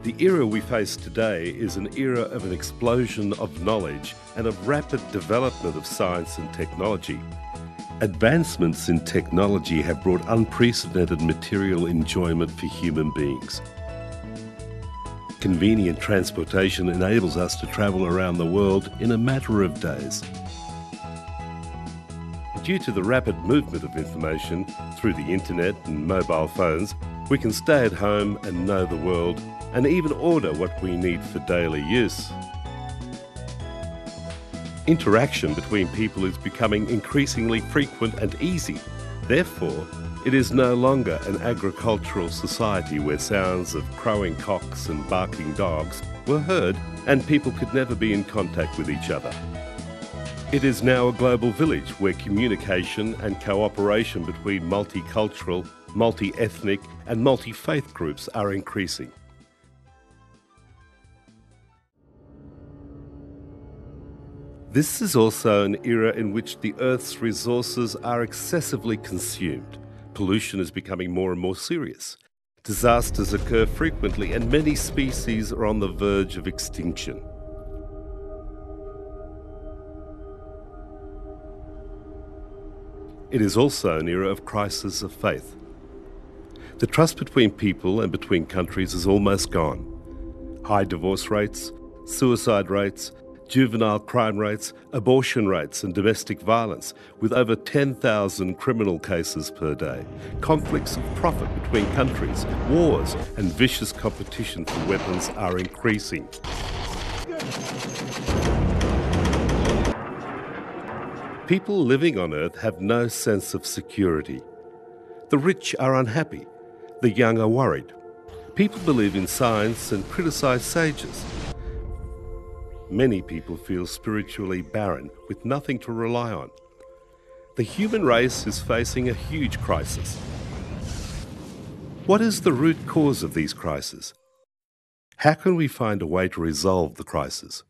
The era we face today is an era of an explosion of knowledge and of rapid development of science and technology. Advancements in technology have brought unprecedented material enjoyment for human beings. Convenient transportation enables us to travel around the world in a matter of days. Due to the rapid movement of information through the internet and mobile phones, we can stay at home and know the world and even order what we need for daily use. Interaction between people is becoming increasingly frequent and easy. Therefore, it is no longer an agricultural society where sounds of crowing cocks and barking dogs were heard and people could never be in contact with each other. It is now a global village where communication and cooperation between multicultural, multi-ethnic and multi-faith groups are increasing. This is also an era in which the Earth's resources are excessively consumed. Pollution is becoming more and more serious. Disasters occur frequently and many species are on the verge of extinction. It is also an era of crisis of faith. The trust between people and between countries is almost gone. High divorce rates, suicide rates, juvenile crime rates, abortion rates and domestic violence, with over 10,000 criminal cases per day, conflicts of profit between countries, wars and vicious competition for weapons are increasing. People living on Earth have no sense of security. The rich are unhappy. The young are worried. People believe in science and criticise sages. Many people feel spiritually barren with nothing to rely on. The human race is facing a huge crisis. What is the root cause of these crises? How can we find a way to resolve the crisis?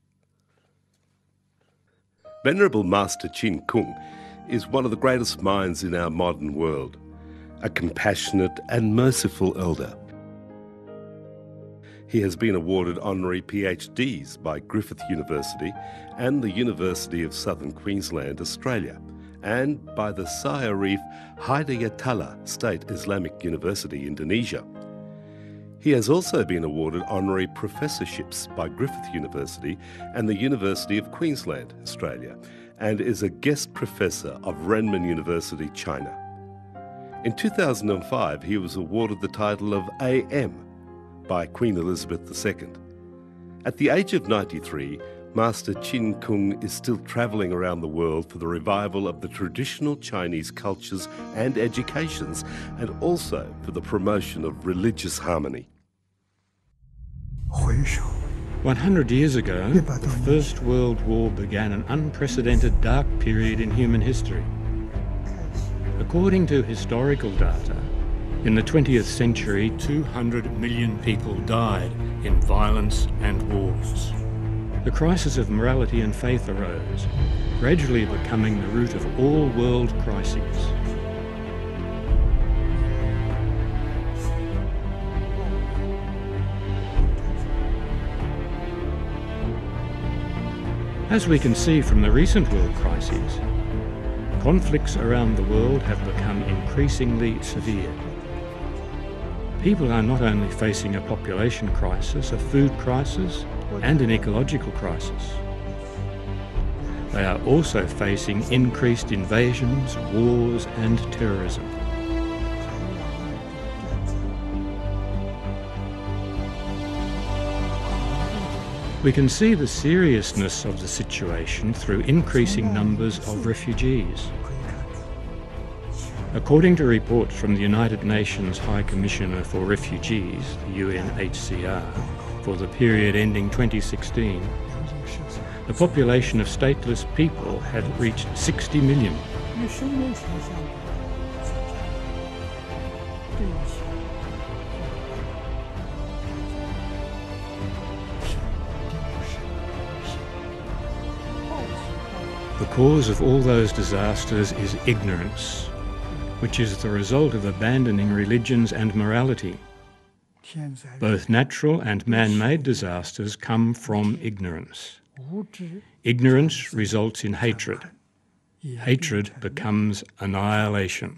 Venerable Master Chin Kung is one of the greatest minds in our modern world, a compassionate and merciful elder. He has been awarded honorary PhDs by Griffith University and the University of Southern Queensland, Australia, and by the Syarif Hidayatullah State Islamic University, Indonesia. He has also been awarded honorary professorships by Griffith University and the University of Queensland, Australia, and is a guest professor of Renmin University, China. In 2005, he was awarded the title of AM by Queen Elizabeth II. At the age of 93, Master Chin Kung is still travelling around the world for the revival of the traditional Chinese cultures and educations, and also for the promotion of religious harmony. 100 years ago, the First World War began an unprecedented dark period in human history. According to historical data, in the 20th century, 200 million people died in violence and wars. The crisis of morality and faith arose, gradually becoming the root of all world crises. As we can see from the recent world crises, conflicts around the world have become increasingly severe. People are not only facing a population crisis, a food crisis, and an ecological crisis. They are also facing increased invasions, wars, and terrorism. We can see the seriousness of the situation through increasing numbers of refugees. According to reports from the United Nations High Commissioner for Refugees, the UNHCR, for the period ending 2016, the population of stateless people had reached 60 million. The cause of all those disasters is ignorance, which is the result of abandoning religions and morality. Both natural and man-made disasters come from ignorance. Ignorance results in hatred. Hatred becomes annihilation.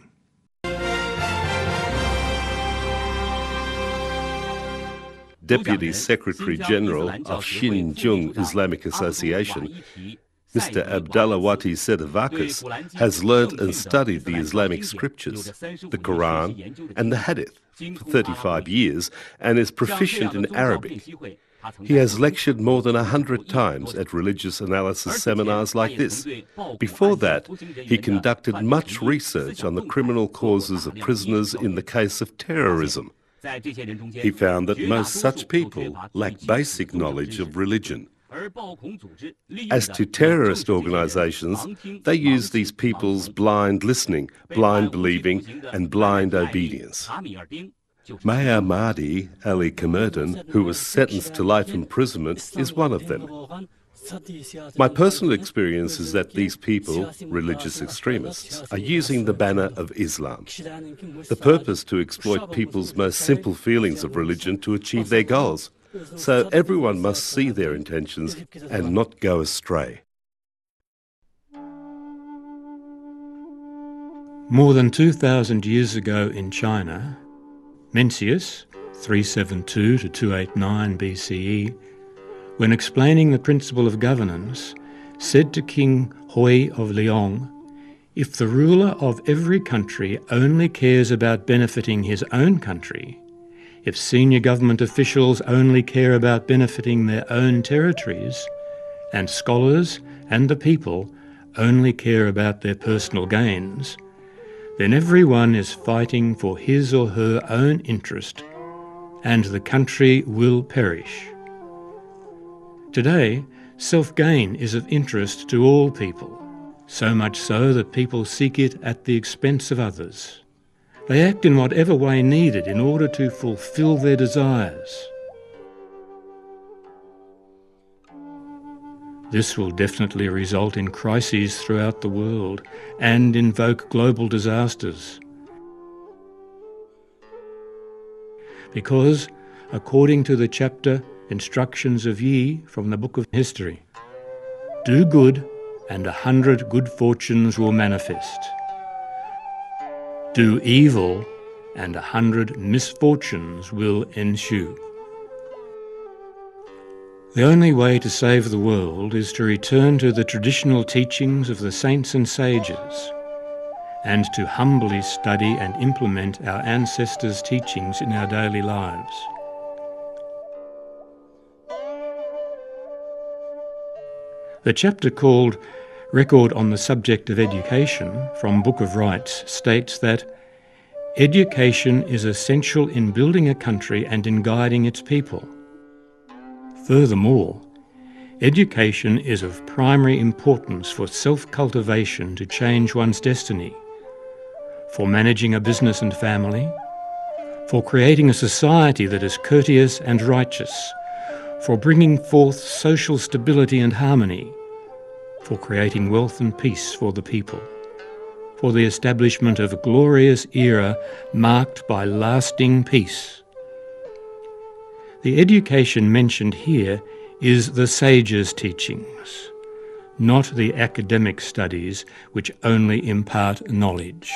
Deputy Secretary General of Xinjiang Islamic Association, Mr. Abdullah Wati Sedevakis, has learnt and studied the Islamic scriptures, the Quran and the Hadith for 35 years and is proficient in Arabic. He has lectured more than 100 times at religious analysis seminars like this. Before that, he conducted much research on the criminal causes of prisoners in the case of terrorism. He found that most such people lack basic knowledge of religion. As to terrorist organisations, they use these people's blind listening, blind believing and blind obedience. Mayor Mahdi Ali Kamerdan, who was sentenced to life imprisonment, is one of them. My personal experience is that these people, religious extremists, are using the banner of Islam. The purpose to exploit people's most simple feelings of religion to achieve their goals. So everyone must see their intentions and not go astray. More than 2,000 years ago in China, Mencius, 372 to 289 BCE, when explaining the principle of governance, said to King Hui of Liang, "If the ruler of every country only cares about benefiting his own country, if senior government officials only care about benefiting their own territories, and scholars and the people only care about their personal gains, then everyone is fighting for his or her own interest, and the country will perish." Today, self-gain is of interest to all people, so much so that people seek it at the expense of others. They act in whatever way needed in order to fulfill their desires. This will definitely result in crises throughout the world and invoke global disasters. Because, according to the chapter Instructions of Yi from the Book of History, do good and 100 good fortunes will manifest. Do evil and 100 misfortunes will ensue. The only way to save the world is to return to the traditional teachings of the saints and sages, and to humbly study and implement our ancestors' teachings in our daily lives. The chapter called Record on the Subject of Education from Book of Rights states that education is essential in building a country and in guiding its people. Furthermore, education is of primary importance for self-cultivation to change one's destiny, for managing a business and family, for creating a society that is courteous and righteous, for bringing forth social stability and harmony, for creating wealth and peace for the people, for the establishment of a glorious era marked by lasting peace. The education mentioned here is the sages' teachings, not the academic studies which only impart knowledge.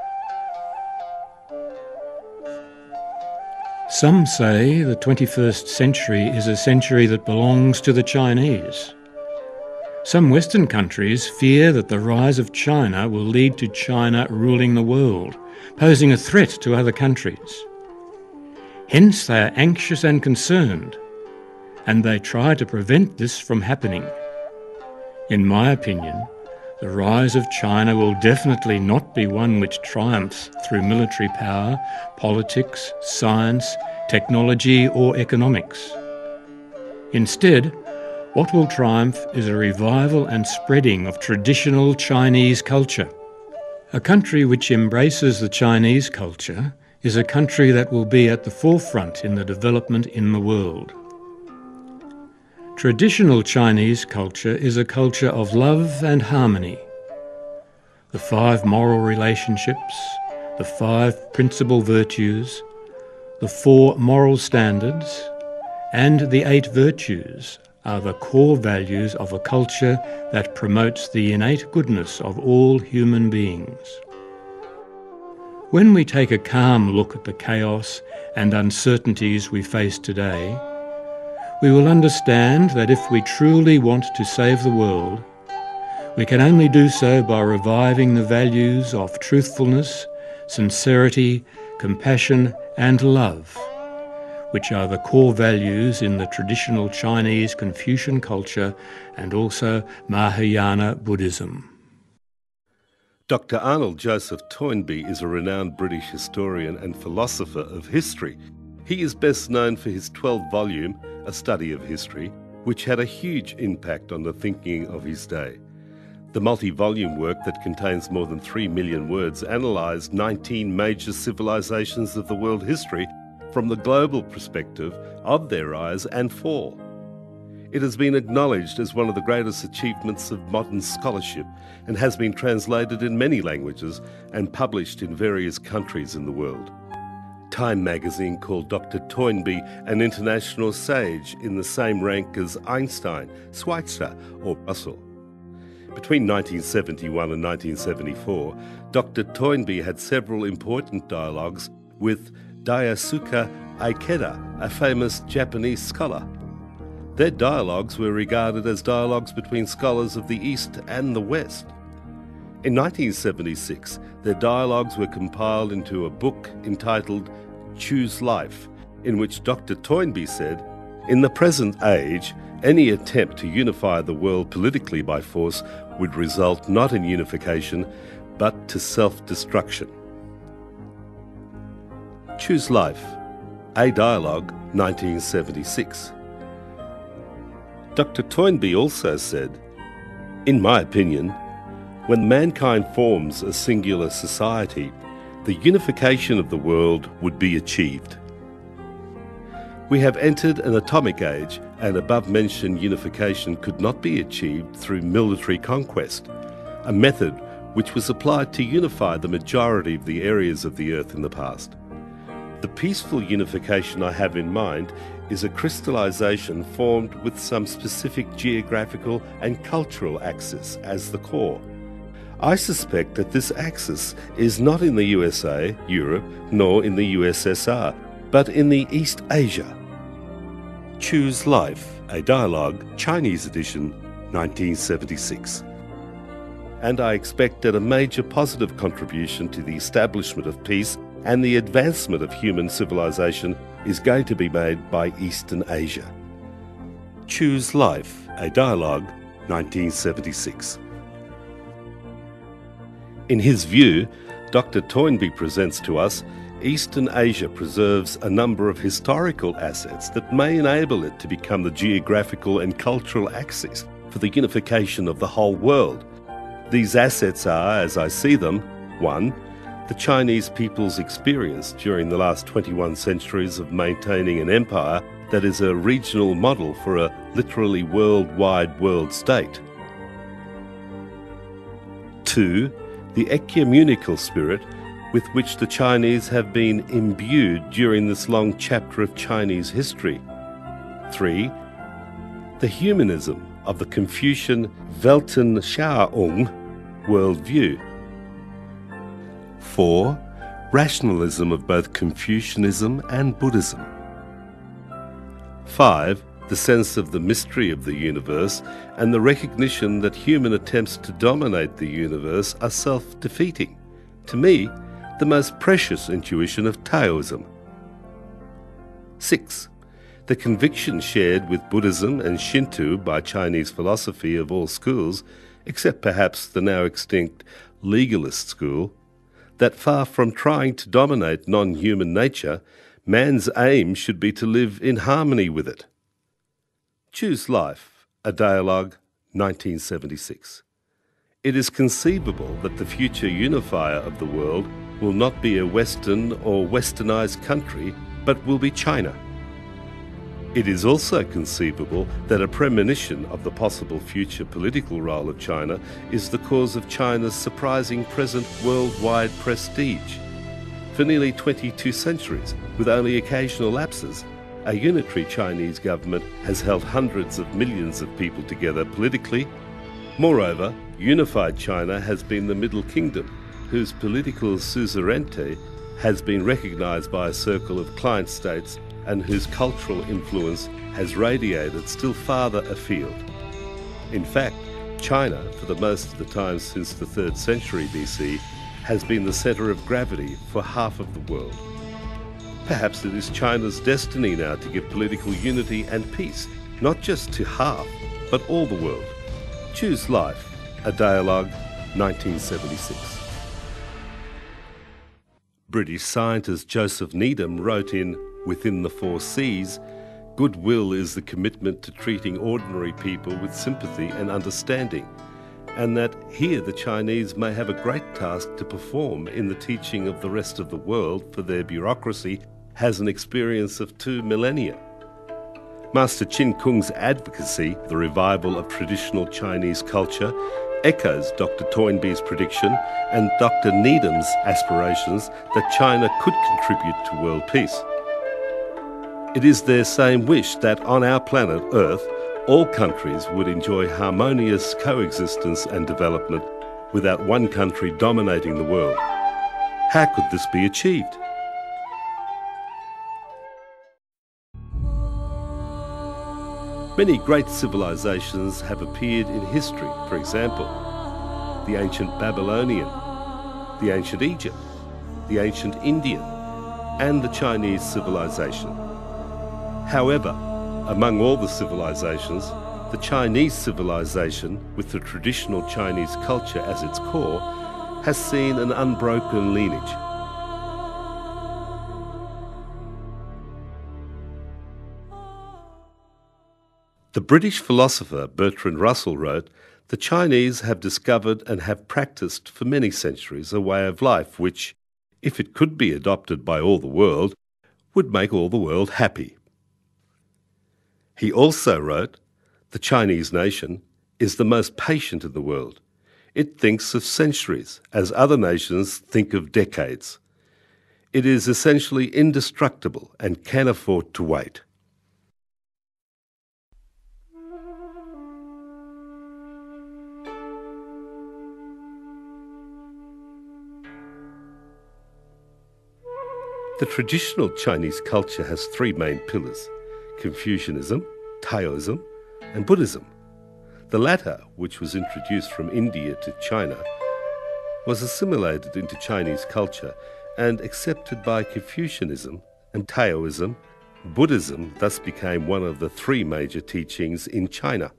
Some say the 21st century is a century that belongs to the Chinese. Some Western countries fear that the rise of China will lead to China ruling the world, posing a threat to other countries. Hence they are anxious and concerned, and they try to prevent this from happening. In my opinion, the rise of China will definitely not be one which triumphs through military power, politics, science, technology or economics. Instead, what will triumph is a revival and spreading of traditional Chinese culture. A country which embraces the Chinese culture is a country that will be at the forefront in the development in the world. Traditional Chinese culture is a culture of love and harmony. The 5 moral relationships, the 5 principal virtues, the 4 moral standards and the 8 virtues are the core values of a culture that promotes the innate goodness of all human beings. When we take a calm look at the chaos and uncertainties we face today, we will understand that if we truly want to save the world, we can only do so by reviving the values of truthfulness, sincerity, compassion and love, which are the core values in the traditional Chinese Confucian culture and also Mahayana Buddhism. Dr. Arnold Joseph Toynbee is a renowned British historian and philosopher of history. He is best known for his 12-volume A Study of History, which had a huge impact on the thinking of his day. The multi-volume work that contains more than 3 million words analysed 19 major civilisations of the world history from the global perspective of their rise and fall. It has been acknowledged as one of the greatest achievements of modern scholarship and has been translated in many languages and published in various countries in the world. Time magazine called Dr. Toynbee an international sage in the same rank as Einstein, Schweitzer or Russell. Between 1971 and 1974, Dr. Toynbee had several important dialogues with Daisuke Ikeda, a famous Japanese scholar. Their dialogues were regarded as dialogues between scholars of the East and the West. In 1976, their dialogues were compiled into a book entitled Choose Life, in which Dr. Toynbee said, "In the present age, any attempt to unify the world politically by force would result not in unification, but to self-destruction." Choose Life, A Dialogue, 1976. Dr. Toynbee also said, "In my opinion, when mankind forms a singular society, the unification of the world would be achieved. We have entered an atomic age, and above-mentioned unification could not be achieved through military conquest, a method which was applied to unify the majority of the areas of the earth in the past. The peaceful unification I have in mind is a crystallization formed with some specific geographical and cultural axis as the core. I suspect that this axis is not in the USA, Europe, nor in the USSR, but in the East Asia." Choose Life, A Dialogue, Chinese edition, 1976. And I expect that a major positive contribution to the establishment of peace and the advancement of human civilization is going to be made by Eastern Asia. Choose Life, A Dialogue, 1976. In his view, Dr. Toynbee presents to us Eastern Asia preserves a number of historical assets that may enable it to become the geographical and cultural axis for the unification of the whole world. These assets are, as I see them, 1. The Chinese people's experience during the last 21 centuries of maintaining an empire that is a regional model for a literally worldwide world state. 2. The ecumenical spirit with which the Chinese have been imbued during this long chapter of Chinese history. 3. The humanism of the Confucian Weltanschauung worldview. 4. Rationalism of both Confucianism and Buddhism. 5. The sense of the mystery of the universe and the recognition that human attempts to dominate the universe are self-defeating. To me, the most precious intuition of Taoism. 6. The conviction shared with Buddhism and Shinto by Chinese philosophy of all schools, except perhaps the now extinct legalist school, that far from trying to dominate non-human nature, man's aim should be to live in harmony with it. Choose Life, A Dialogue, 1976. It is conceivable that the future unifier of the world will not be a Western or Westernized country, but will be China. It is also conceivable that a premonition of the possible future political role of China is the cause of China's surprising present worldwide prestige. For nearly 22 centuries, with only occasional lapses, a unitary Chinese government has held hundreds of millions of people together politically. Moreover, unified China has been the Middle Kingdom, whose political suzerainty has been recognised by a circle of client states and whose cultural influence has radiated still farther afield. In fact, China, for the most of the time since the 3rd century BC, has been the centre of gravity for half of the world. Perhaps it is China's destiny now to give political unity and peace, not just to half, but all the world. Choose Life, a Dialogue, 1976. British scientist Joseph Needham wrote in Within the Four Seas, "Goodwill is the commitment to treating ordinary people with sympathy and understanding, and that here the Chinese may have a great task to perform in the teaching of the rest of the world, for their bureaucracy has an experience of 2 millennia. Master Chin Kung's advocacy, the revival of traditional Chinese culture, echoes Dr. Toynbee's prediction and Dr. Needham's aspirations that China could contribute to world peace. It is their same wish that on our planet Earth, all countries would enjoy harmonious coexistence and development without one country dominating the world. How could this be achieved? Many great civilizations have appeared in history, for example, the ancient Babylonian, the ancient Egypt, the ancient Indian, and the Chinese civilization. However, among all the civilizations, the Chinese civilization, with the traditional Chinese culture as its core, has seen an unbroken lineage. The British philosopher Bertrand Russell wrote, "The Chinese have discovered and have practiced for many centuries a way of life which, if it could be adopted by all the world, would make all the world happy." He also wrote, "The Chinese nation is the most patient in the world. It thinks of centuries, as other nations think of decades. It is essentially indestructible and can afford to wait." The traditional Chinese culture has 3 main pillars: Confucianism, Taoism, and Buddhism. The latter, which was introduced from India to China, was assimilated into Chinese culture and accepted by Confucianism and Taoism. Buddhism thus became one of the 3 major teachings in China.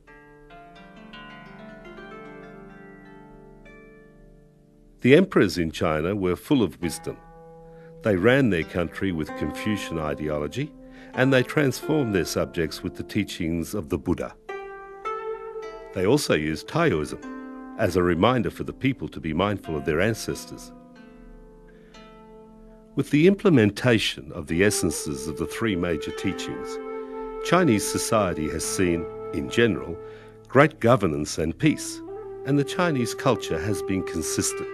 The emperors in China were full of wisdom. They ran their country with Confucian ideology, and they transformed their subjects with the teachings of the Buddha. They also used Taoism as a reminder for the people to be mindful of their ancestors. With the implementation of the essences of the 3 major teachings, Chinese society has seen, in general, great governance and peace, and the Chinese culture has been consistent.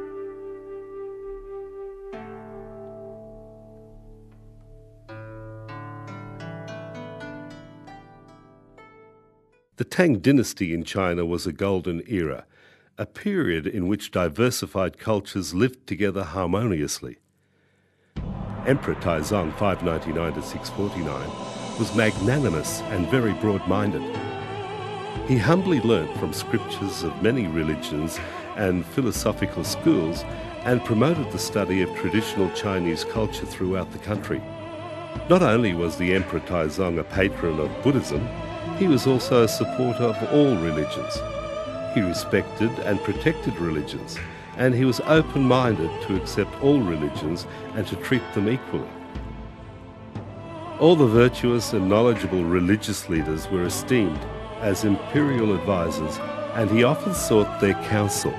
The Tang dynasty in China was a golden era, a period in which diversified cultures lived together harmoniously. Emperor Taizong, 599 to 649, was magnanimous and very broad-minded. He humbly learnt from scriptures of many religions and philosophical schools and promoted the study of traditional Chinese culture throughout the country. Not only was the Emperor Taizong a patron of Buddhism, he was also a supporter of all religions. He respected and protected religions, and he was open-minded to accept all religions and to treat them equally. All the virtuous and knowledgeable religious leaders were esteemed as imperial advisors, and he often sought their counsel.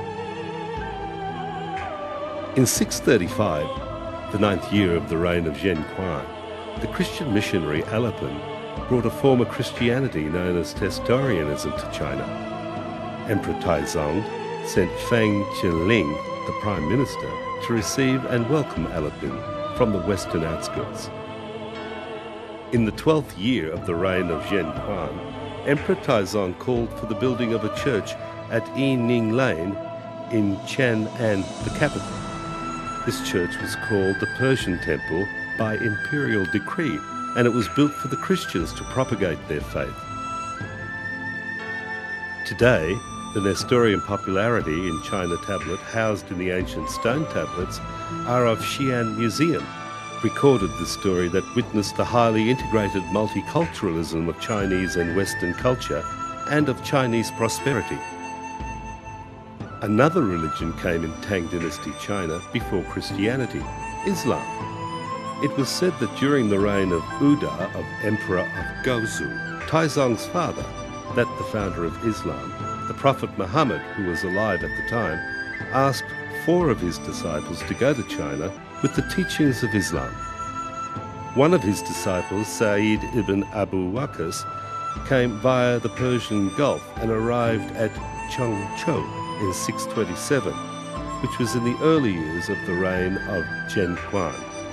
In 635, the 9th year of the reign of Zhen Quan, the Christian missionary Alapin brought a form of Christianity known as Nestorianism to China. Emperor Taizong sent Feng Zhenling, the Prime Minister, to receive and welcome Alapin from the western outskirts. In the 12th year of the reign of Zhen Quan, Emperor Taizong called for the building of a church at Yining Lane in Chang'an, the capital. This church was called the Persian Temple by imperial decree, and it was built for the Christians to propagate their faith. Today, the Nestorian popularity in China tablet housed in the ancient stone tablets are of Xi'an Museum, recorded the story that witnessed the highly integrated multiculturalism of Chinese and Western culture and of Chinese prosperity. Another religion came in Tang Dynasty China before Christianity, Islam. It was said that during the reign of Uda, of Emperor of Gozu, Taizong's father, that the founder of Islam, the Prophet Muhammad, who was alive at the time, asked 4 of his disciples to go to China with the teachings of Islam. One of his disciples, Sa'id ibn Abu Waqqas, came via the Persian Gulf and arrived at Changzhou in 627, which was in the early years of the reign of Zhen Quan.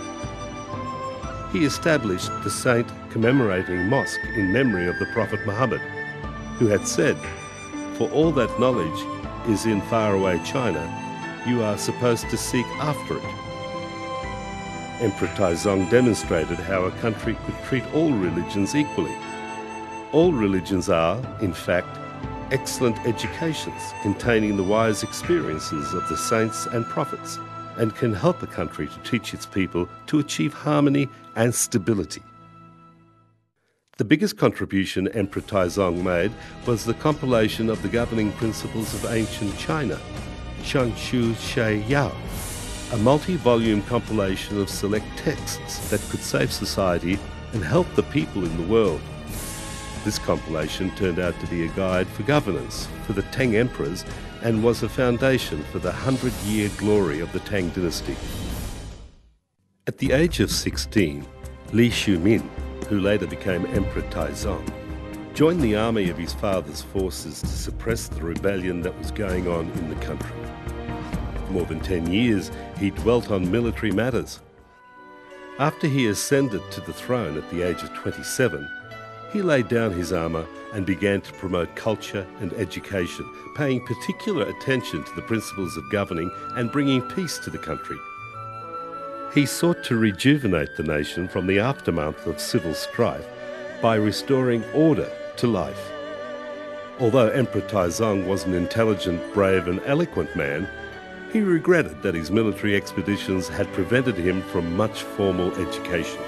He established the saint commemorating mosque in memory of the Prophet Muhammad, who had said, "For all that knowledge is in faraway China, you are supposed to seek after it." Emperor Taizong demonstrated how a country could treat all religions equally. All religions are, in fact, excellent educations containing the wise experiences of the saints and prophets, and can help a country to teach its people to achieve harmony and stability. The biggest contribution Emperor Taizong made was the compilation of the governing principles of ancient China, Shangshu Shui Yao, a multi-volume compilation of select texts that could save society and help the people in the world. This compilation turned out to be a guide for governance for the Tang emperors and was a foundation for the 100-year glory of the Tang dynasty. At the age of 16, Li Shumin, who later became Emperor Taizong, joined the army of his father's forces to suppress the rebellion that was going on in the country. For more than 10 years, he dwelt on military matters. After he ascended to the throne at the age of 27, he laid down his armour and began to promote culture and education, paying particular attention to the principles of governing and bringing peace to the country. He sought to rejuvenate the nation from the aftermath of civil strife by restoring order to life. Although Emperor Taizong was an intelligent, brave and eloquent man, he regretted that his military expeditions had prevented him from much formal education.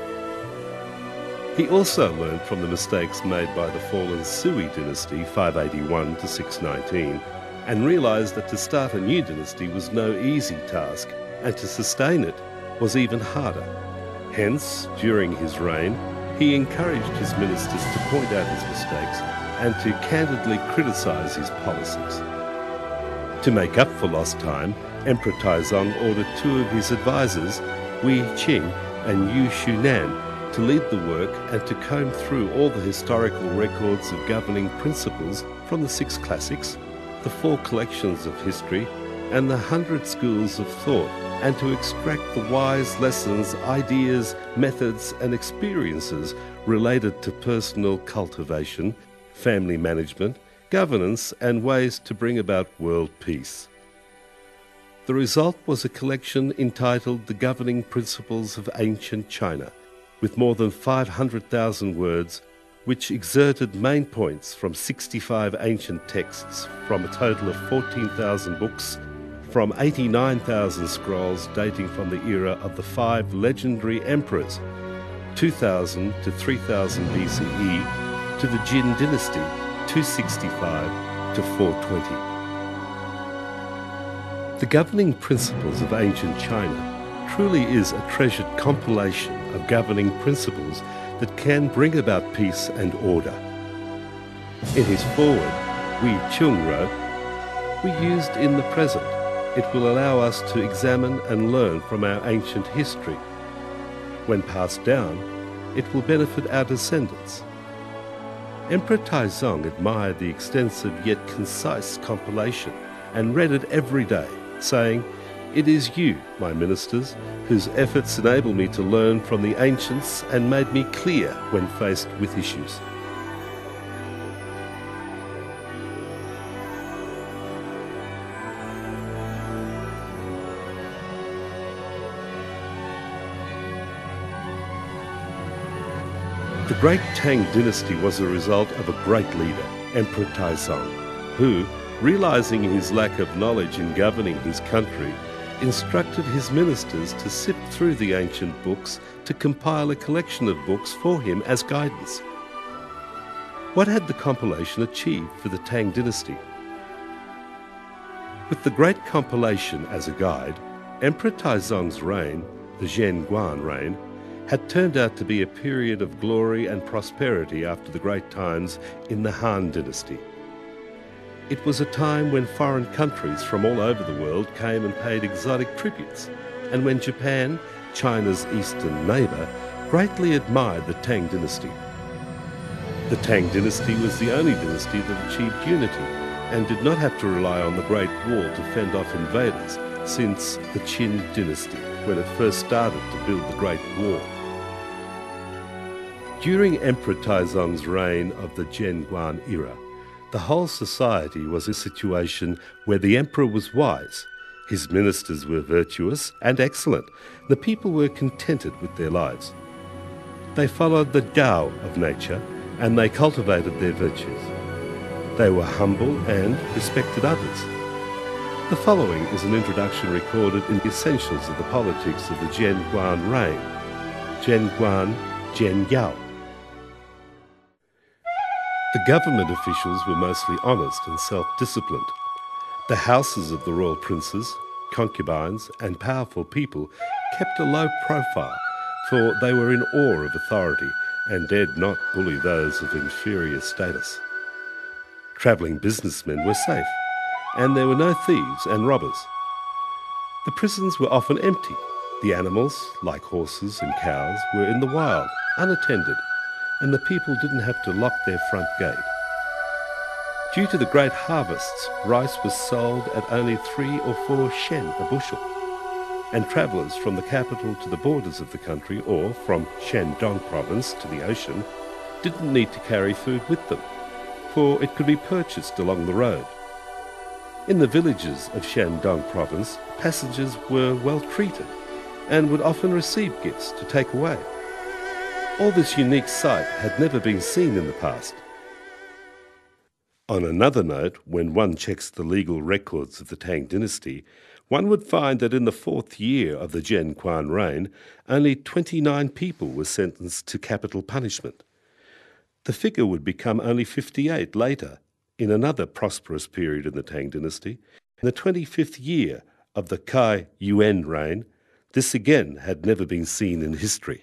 He also learned from the mistakes made by the fallen Sui dynasty 581 to 619 and realised that to start a new dynasty was no easy task, and to sustain it was even harder. Hence, during his reign, he encouraged his ministers to point out his mistakes and to candidly criticise his policies. To make up for lost time, Emperor Taizong ordered 2 of his advisors, Wei Qing and Yu Shunan, to lead the work and to comb through all the historical records of governing principles from the 6 classics, the 4 collections of history, and the 100 schools of thought, and to extract the wise lessons, ideas, methods, and experiences related to personal cultivation, family management, governance, and ways to bring about world peace. The result was a collection entitled The Governing Principles of Ancient China, with more than 500,000 words, which exerted main points from 65 ancient texts from a total of 14,000 books, from 89,000 scrolls dating from the era of the 5 legendary emperors, 2000 to 3000 BCE, to the Jin dynasty, 265 to 420. The Governing Principles of Ancient China truly is a treasured compilation of governing principles that can bring about peace and order. In his foreword, Wei Chung wrote, "We used in the present. It will allow us to examine and learn from our ancient history. When passed down, it will benefit our descendants." Emperor Taizong admired the extensive yet concise compilation and read it every day, saying, It is you, my ministers, whose efforts enable me to learn from the ancients and made me clear when faced with issues. The great Tang dynasty was a result of a great leader, Emperor Taizong, who, realising his lack of knowledge in governing his country, instructed his ministers to sift through the ancient books to compile a collection of books for him as guidance. What had the compilation achieved for the Tang dynasty? With the great compilation as a guide, Emperor Taizong's reign, the Zhenguan reign, had turned out to be a period of glory and prosperity after the great times in the Han dynasty. It was a time when foreign countries from all over the world came and paid exotic tributes, and when Japan, China's eastern neighbour, greatly admired the Tang dynasty. The Tang dynasty was the only dynasty that achieved unity and did not have to rely on the Great Wall to fend off invaders since the Qin dynasty, when it first started to build the Great Wall. During Emperor Taizong's reign of the Zhenguan era, the whole society was a situation where the emperor was wise, his ministers were virtuous and excellent, the people were contented with their lives. They followed the Tao of nature and they cultivated their virtues. They were humble and respected others. The following is an introduction recorded in the essentials of the politics of the Zhenguan reign. Zhenguan Zhenyao. The government officials were mostly honest and self-disciplined. The houses of the royal princes, concubines and powerful people kept a low profile, for they were in awe of authority and dared not bully those of inferior status. Travelling businessmen were safe, and there were no thieves and robbers. The prisons were often empty. The animals, like horses and cows, were in the wild, unattended, and the people didn't have to lock their front gate. Due to the great harvests, rice was sold at only 3 or 4 shen a bushel, and travellers from the capital to the borders of the country or from Shandong province to the ocean didn't need to carry food with them, for it could be purchased along the road. In the villages of Shandong province, passengers were well treated and would often receive gifts to take away. All this unique sight had never been seen in the past. On another note, when one checks the legal records of the Tang dynasty, one would find that in the 4th year of the Zhenguan reign, only 29 people were sentenced to capital punishment. The figure would become only 58 later, in another prosperous period in the Tang dynasty. In the 25th year of the Cai Yuan reign, this again had never been seen in history.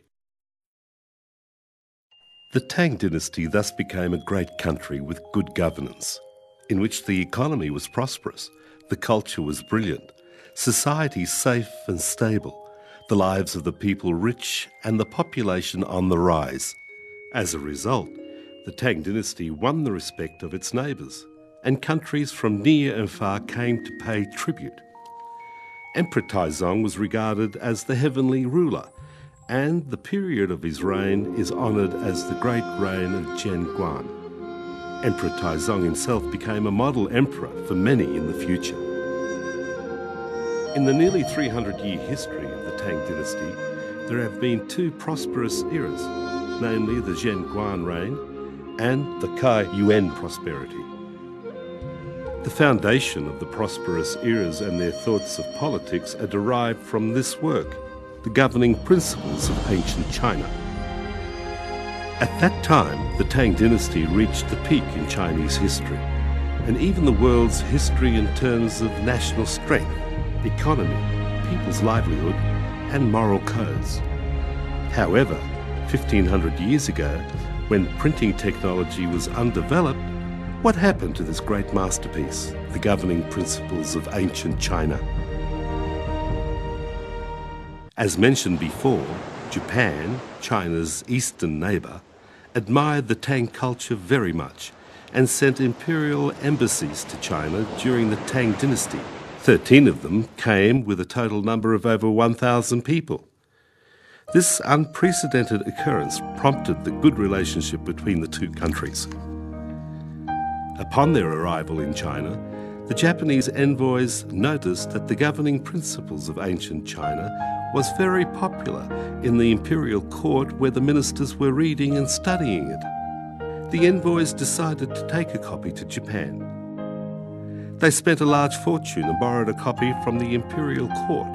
The Tang dynasty thus became a great country with good governance, in which the economy was prosperous, the culture was brilliant, society safe and stable, the lives of the people rich and the population on the rise. As a result, the Tang dynasty won the respect of its neighbours, and countries from near and far came to pay tribute. Emperor Taizong was regarded as the heavenly ruler, and the period of his reign is honoured as the Great Reign of Zhenguan. Emperor Taizong himself became a model emperor for many in the future. In the nearly 300-year history of the Tang dynasty, there have been 2 prosperous eras, namely the Zhenguan reign and the Cai Yuan prosperity. The foundation of the prosperous eras and their thoughts of politics are derived from this work, the governing principles of ancient China. At that time, the Tang dynasty reached the peak in Chinese history, and even the world's history in terms of national strength, economy, people's livelihood, and moral codes. However, 1500 years ago, when printing technology was undeveloped, what happened to this great masterpiece, the governing principles of ancient China? As mentioned before, Japan, China's eastern neighbour, admired the Tang culture very much and sent imperial embassies to China during the Tang dynasty, 13 of them came with a total number of over 1,000 people. This unprecedented occurrence prompted the good relationship between the two countries. Upon their arrival in China, the Japanese envoys noticed that the governing principles of ancient China was very popular in the imperial court where the ministers were reading and studying it. The envoys decided to take a copy to Japan. They spent a large fortune and borrowed a copy from the imperial court.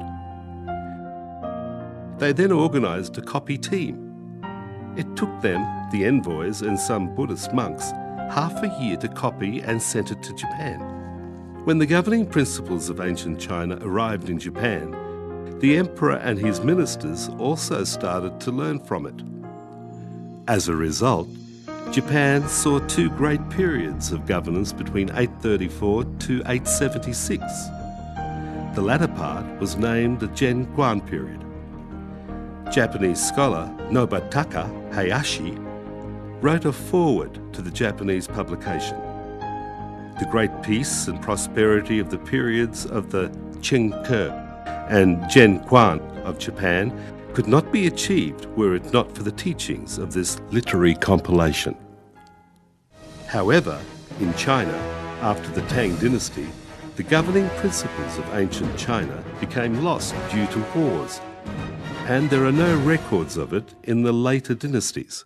They then organised a copy team. It took them, the envoys and some Buddhist monks, half a year to copy and sent it to Japan. When the governing principles of ancient China arrived in Japan, the emperor and his ministers also started to learn from it. As a result, Japan saw two great periods of governance between 834 to 876. The latter part was named the Zhenguan period. Japanese scholar Nobutaka Hayashi wrote a foreword to the Japanese publication. The great peace and prosperity of the periods of the Qingke and Zhenguan of Japan could not be achieved were it not for the teachings of this literary compilation. However, in China, after the Tang dynasty, the governing principles of ancient China became lost due to wars, and there are no records of it in the later dynasties.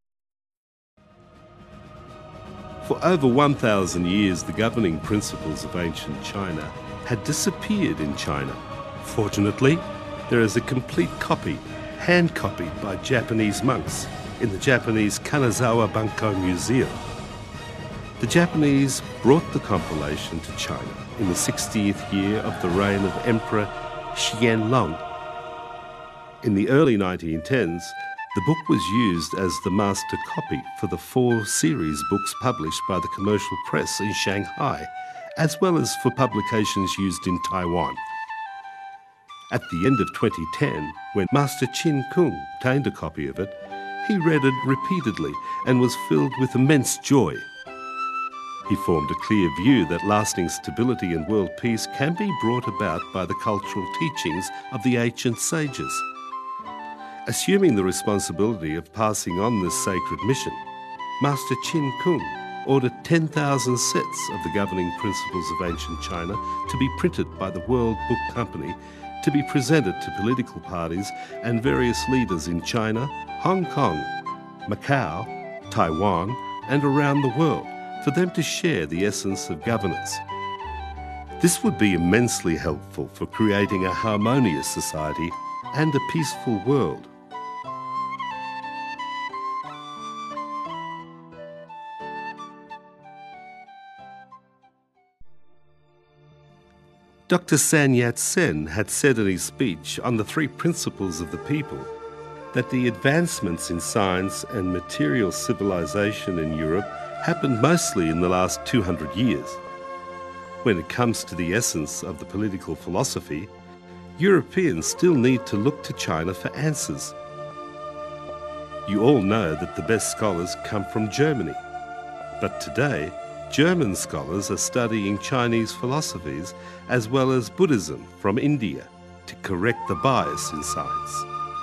For over 1,000 years, the governing principles of ancient China had disappeared in China. Fortunately, there is a complete copy, hand-copied by Japanese monks, in the Japanese Kanazawa Banko Museum. The Japanese brought the compilation to China in the 60th year of the reign of Emperor Qianlong. In the early 1910s, the book was used as the master copy for the 4 series books published by the commercial press in Shanghai, as well as for publications used in Taiwan. At the end of 2010, when Master Qin Kung obtained a copy of it, he read it repeatedly and was filled with immense joy. He formed a clear view that lasting stability and world peace can be brought about by the cultural teachings of the ancient sages. Assuming the responsibility of passing on this sacred mission, Master Qin Kung ordered 10,000 sets of the governing principles of ancient China to be printed by the World Book Company to be presented to political parties and various leaders in China, Hong Kong, Macau, Taiwan, and around the world for them to share the essence of governance. This would be immensely helpful for creating a harmonious society and a peaceful world. Dr. Sun Yat-sen had said in his speech on the 3 principles of the people that the advancements in science and material civilization in Europe happened mostly in the last 200 years. When it comes to the essence of the political philosophy, Europeans still need to look to China for answers. You all know that the best scholars come from Germany, but today, German scholars are studying Chinese philosophies as well as Buddhism from India to correct the bias in science.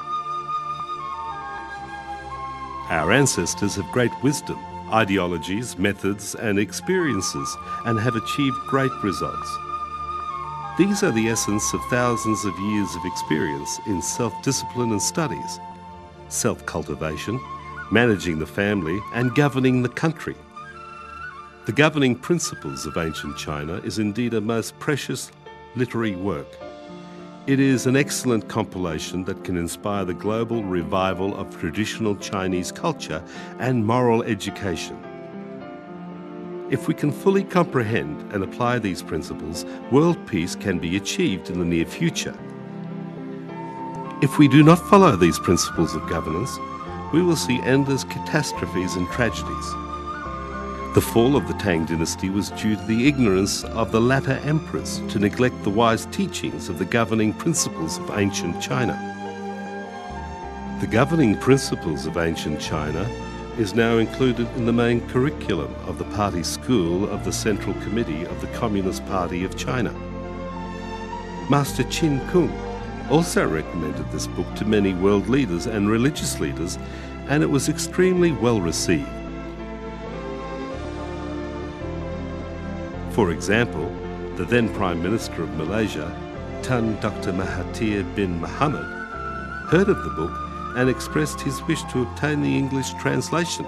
Our ancestors have great wisdom, ideologies, methods and experiences and have achieved great results. These are the essence of thousands of years of experience in self-discipline and studies, self-cultivation, managing the family and governing the country. The governing principles of ancient China is indeed a most precious literary work. It is an excellent compilation that can inspire the global revival of traditional Chinese culture and moral education. If we can fully comprehend and apply these principles, world peace can be achieved in the near future. If we do not follow these principles of governance, we will see endless catastrophes and tragedies. The fall of the Tang dynasty was due to the ignorance of the latter emperors to neglect the wise teachings of the governing principles of ancient China. The governing principles of ancient China is now included in the main curriculum of the party school of the Central Committee of the Communist Party of China. Master Qin Kung also recommended this book to many world leaders and religious leaders, and it was extremely well received. For example, the then Prime Minister of Malaysia, Tun Dr. Mahathir bin Mohamad, heard of the book and expressed his wish to obtain the English translation.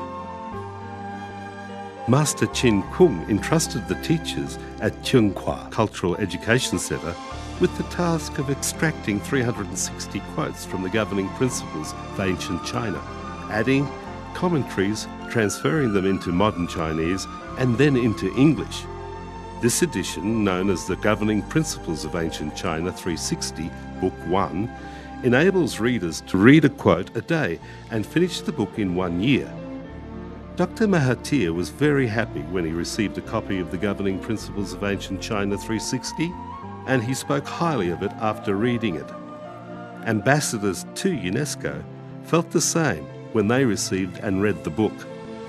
Master Qin Kung entrusted the teachers at Tsinghua Cultural Education Centre with the task of extracting 360 quotes from the governing principles of ancient China, adding commentaries, transferring them into modern Chinese and then into English. This edition, known as the Governing Principles of Ancient China 360, Book 1, enables readers to read a quote a day and finish the book in 1 year. Dr. Mahathir was very happy when he received a copy of the Governing Principles of Ancient China 360, and he spoke highly of it after reading it. Ambassadors to UNESCO felt the same when they received and read the book.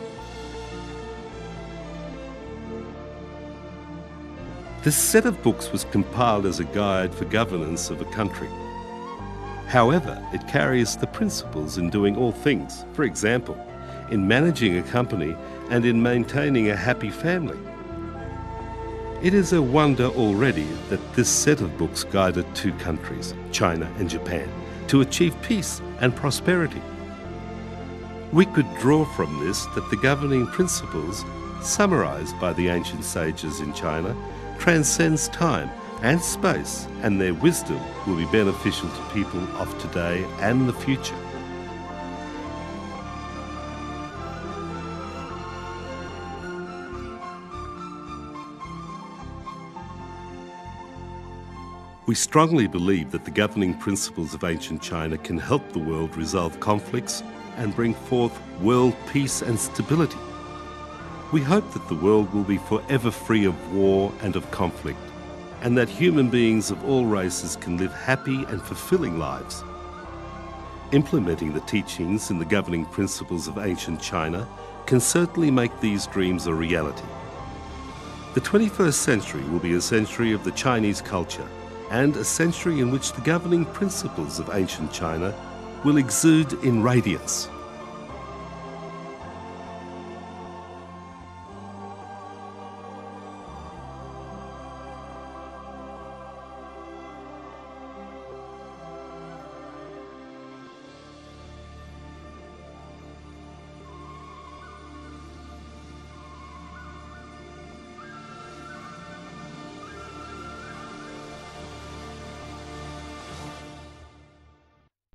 This set of books was compiled as a guide for governance of a country. However, it carries the principles in doing all things, for example, in managing a company and in maintaining a happy family. It is a wonder already that this set of books guided 2 countries, China and Japan, to achieve peace and prosperity. We could draw from this that the governing principles, summarized by the ancient sages in China, transcends time and space, and their wisdom will be beneficial to people of today and the future. We strongly believe that the governing principles of ancient China can help the world resolve conflicts and bring forth world peace and stability. We hope that the world will be forever free of war and of conflict, and that human beings of all races can live happy and fulfilling lives. Implementing the teachings in the governing principles of ancient China can certainly make these dreams a reality. The 21st century will be a century of the Chinese culture, and a century in which the governing principles of ancient China will exude in radiance.